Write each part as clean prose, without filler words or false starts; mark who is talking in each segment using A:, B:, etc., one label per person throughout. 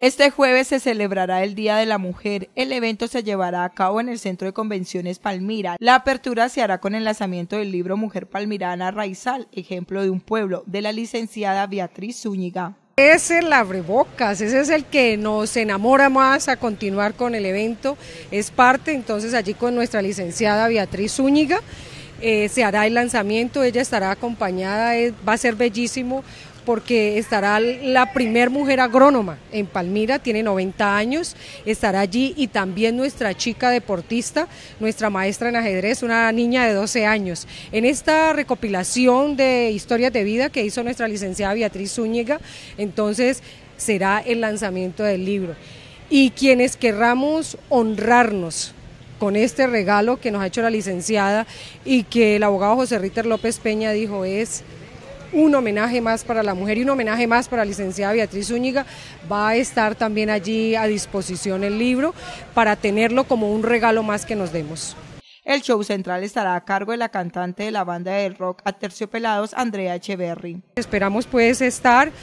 A: Este jueves se celebrará el Día de la Mujer. El evento se llevará a cabo en el Centro de Convenciones Palmira. La apertura se hará con el lanzamiento del libro Mujer Palmirana Raizal, ejemplo de un pueblo, de la licenciada Beatriz Zúñiga.
B: Es el abrebocas, ese es el que nos enamora más a continuar con el evento, es parte entonces allí con nuestra licenciada Beatriz Zúñiga, se hará el lanzamiento, ella estará acompañada, va a ser bellísimo porque estará la primer mujer agrónoma en Palmira, tiene 90 años, estará allí y también nuestra chica deportista, nuestra maestra en ajedrez, una niña de 12 años. En esta recopilación de historias de vida que hizo nuestra licenciada Beatriz Zúñiga, entonces será el lanzamiento del libro. Y quienes querramos honrarnos con este regalo que nos ha hecho la licenciada y que el abogado José Ritter López Peña dijo es un homenaje más para la mujer y un homenaje más para la licenciada Beatriz Zúñiga, va a estar también allí a disposición el libro para tenerlo como un regalo más que nos demos.
A: El show central estará a cargo de la cantante de la banda de rock Aterciopelados, Andrea Echeverry.
B: Esperamos pues estar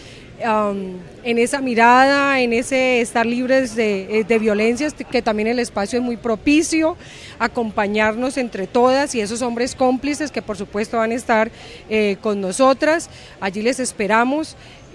B: en esa mirada, en ese estar libres de violencias, que también el espacio es muy propicio, acompañarnos entre todas y esos hombres cómplices que por supuesto van a estar con nosotras, allí les esperamos.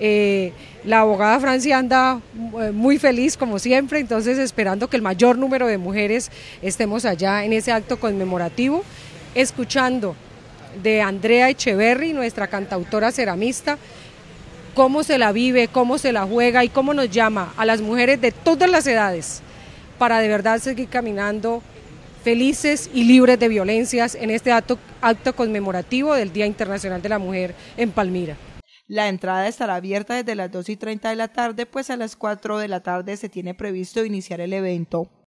B: La abogada Francia anda muy feliz como siempre, entonces esperando que el mayor número de mujeres estemos allá en ese acto conmemorativo, escuchando de Andrea Echeverry, nuestra cantautora ceramista, cómo se la vive, cómo se la juega y cómo nos llama a las mujeres de todas las edades para de verdad seguir caminando felices y libres de violencias en este acto conmemorativo del Día Internacional de la Mujer en Palmira.
A: La entrada estará abierta desde las 2:30 de la tarde, pues a las 4 de la tarde se tiene previsto iniciar el evento.